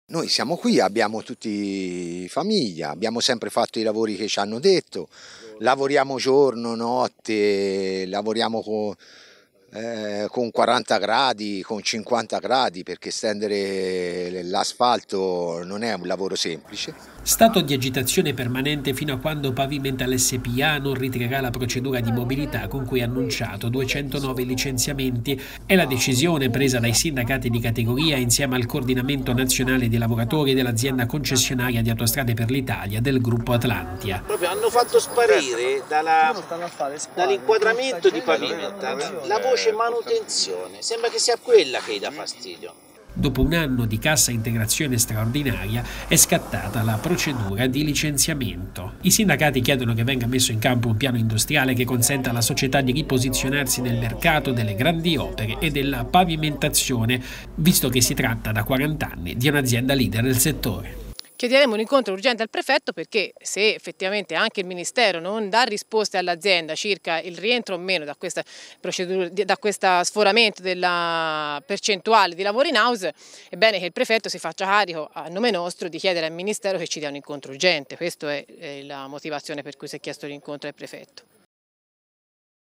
Noi siamo qui, abbiamo tutti famiglia, abbiamo sempre fatto i lavori che ci hanno detto, lavoriamo giorno, notte, lavoriamo con 40 gradi, con 50 gradi, perché stendere l'asfalto non è un lavoro semplice. Stato di agitazione permanente fino a quando Pavimenta l'SPA non ritirerà la procedura di mobilità con cui ha annunciato 209 licenziamenti. È la decisione presa dai sindacati di categoria insieme al coordinamento nazionale dei lavoratori dell'azienda concessionaria di Autostrade per l'Italia del gruppo Atlantia. Proprio hanno fatto sparire dall'inquadramento di Pavimenta la voce manutenzione, sembra che sia quella che gli dà fastidio. Dopo un anno di cassa integrazione straordinaria è scattata la procedura di licenziamento. I sindacati chiedono che venga messo in campo un piano industriale che consenta alla società di riposizionarsi nel mercato delle grandi opere e della pavimentazione, visto che si tratta da 40 anni di un'azienda leader del settore. Chiederemo un incontro urgente al prefetto perché se effettivamente anche il Ministero non dà risposte all'azienda circa il rientro o meno da questa procedura, da questo sforamento della percentuale di lavori in house, è bene che il prefetto si faccia carico a nome nostro di chiedere al Ministero che ci dia un incontro urgente. Questa è la motivazione per cui si è chiesto l'incontro al prefetto.